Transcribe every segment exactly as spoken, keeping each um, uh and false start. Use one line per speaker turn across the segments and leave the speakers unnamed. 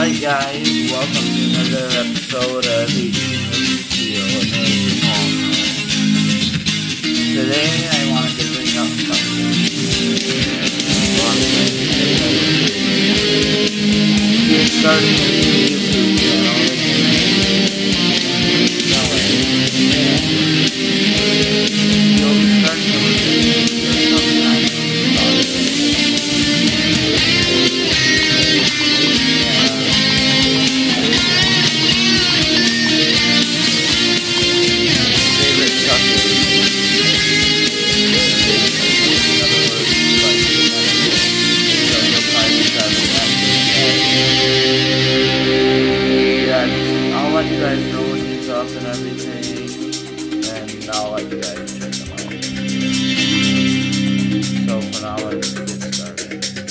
Alright guys, welcome to another episode of eighteen Steel Amazing Home. Today I wanted to bring up something. We're starting a new YouTube channel. You'll be starting to review sometime about it. I'll let you guys know what he's up and everything, and I'll let you guys check them out. So for now, let's get started.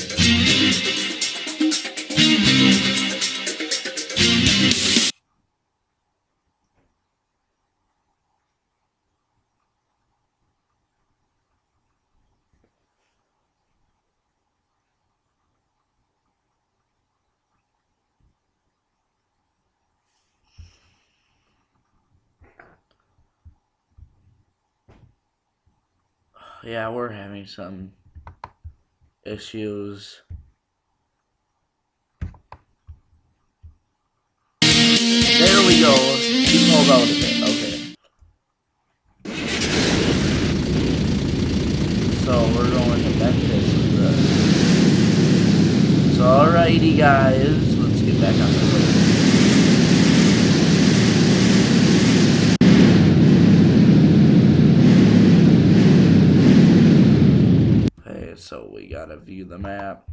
Yeah, we're having some issues. There we go. He pulled out of it. Okay. So we're going to Memphis with this. So alrighty guys, let's get back on the road. So we gotta view the map.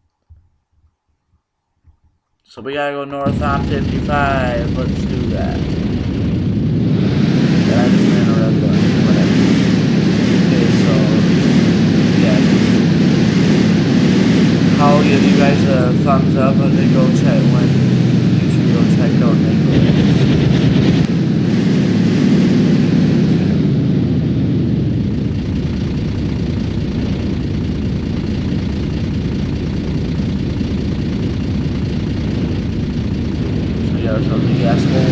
So we gotta go north on fifty-five. Let's do that. Yeah, I just ran a red light. Whatever. Okay, so yeah. I'll give you guys a thumbs up and then go check when you should go check out Nicholas. So the gas hole.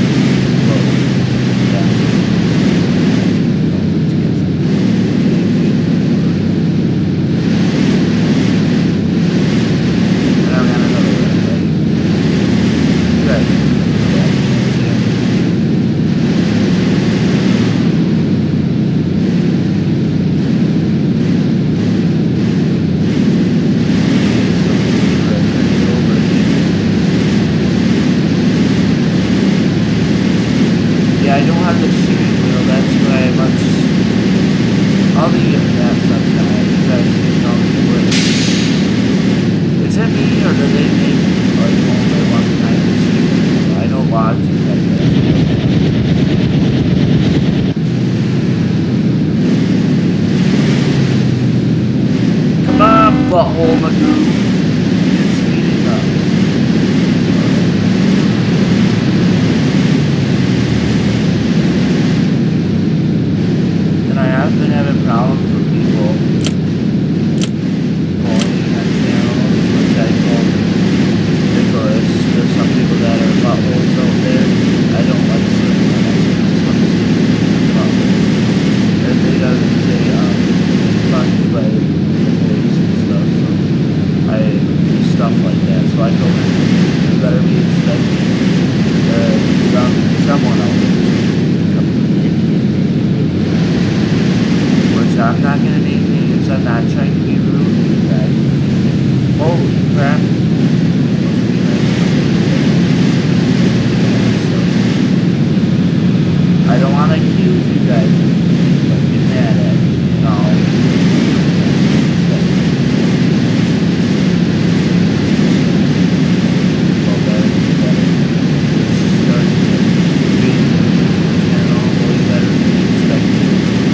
I don't have the steering wheel, that's why I much. I'll be getting that sometime. You guys can tell me what. Is it me or do they make like only one kind of steering wheel? I know lots of like that. Come on, butthole Magoo. You're speeding up. I've been having problems with people calling that channel, which I told Nicholas. There's some people that are buttholes out there. I don't like seeing that. I think some buttholes. And they doesn't say, um, funny, but the voice and stuff, so I do stuff like that. So I told him, you better be expecting uh, some, someone out there. I'm not gonna name names, I'm not trying to be rude to you guys. Holy crap. I don't want to accuse you guys of getting mad at me, you know. Well, better, better. Start being, you know, way better than expected.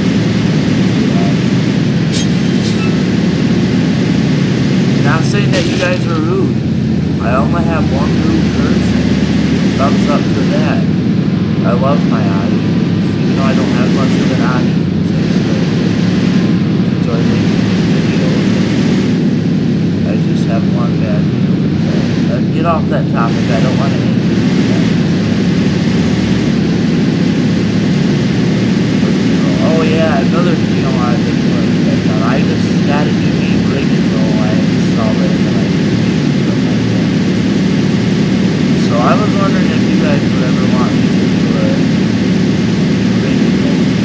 Not saying that you guys are rude. I only have one rude person. Thumbs up for that. I love my audience, even though I don't have much of an audience. I still enjoy making videos. I just have one bad video. get off that topic. I don't want to end that. Oh yeah, another thing I wanted to put on. I just got a new game rig and roll. I installed it and then I did something like that. So I was wondering if you guys would ever want me to do a rig and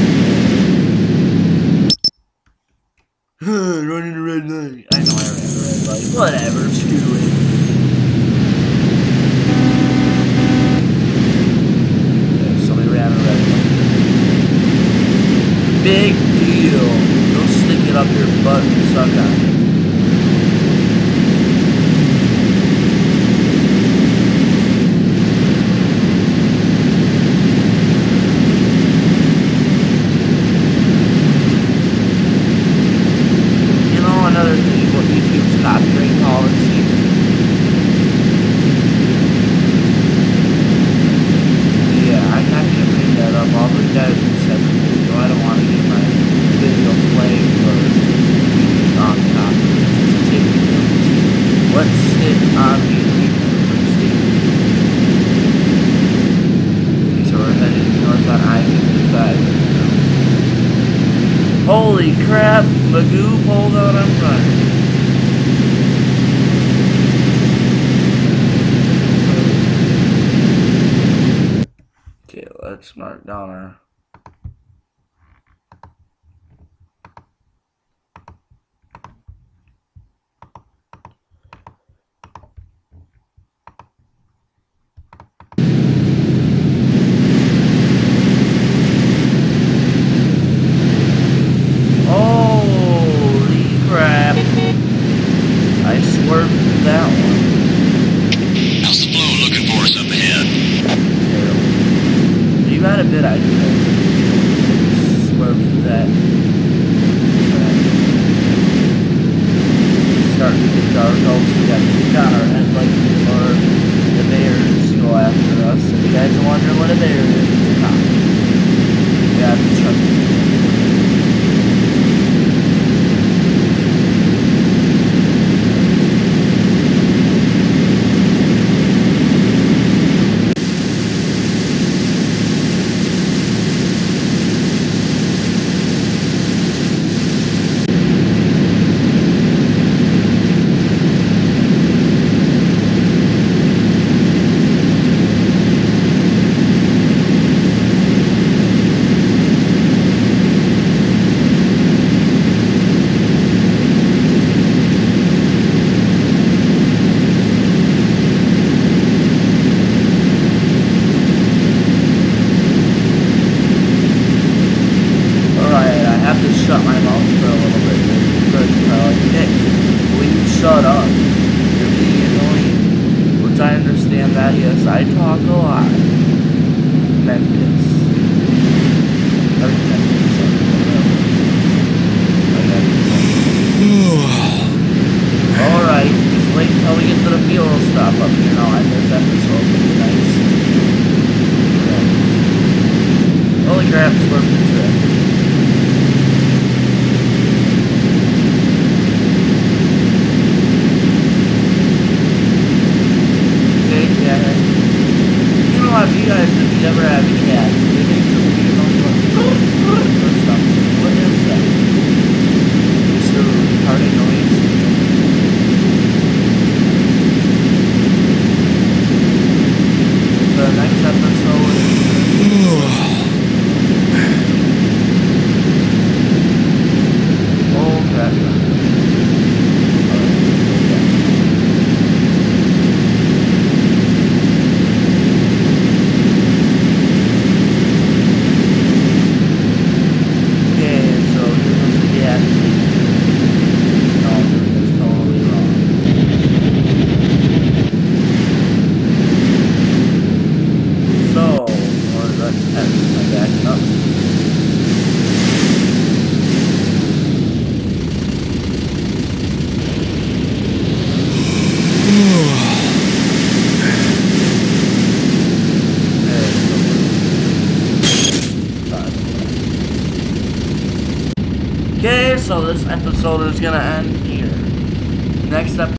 roll. Running a red light. I know I ran a red light. Whatever, screw it. Big deal. Go stick it up your butt and suck on it. You know, another thing about YouTube's copyright policy. Yeah, I'm not gonna bring that up. I'll bring that up in a separate video. I don't want to get my video flagged or on top. Let's sit on the state. Okay, so we're heading north on I fifty-five. Holy crap, Magoo, hold on, I'm running. Okay, let's mark down our that one.
How's the flow looking for us up ahead?
Terrible. You got a bit I do. Swerve to that. Starting to get dark also. We got to kick on our headlights before the bears go after us. If you guys are wondering what a bear is, it's a cop. Yeah, it's a truck. Shut my mouth for a little bit. Good, uh, Nick, will you shut up? You're being annoying. Which I understand that, yes, I talk a lot. Memphis. Or Memphis. Alright, just wait until we get to the fuel stop up here now. I think that this will be nice. Yeah. Holy crap, it's worth the trip. If you guys, if you ever have a cat, they make some weird noise or something. What is that? Just a retarded noise. The next episode is... Oh, crap. Okay, so this episode is gonna end here. Next episode.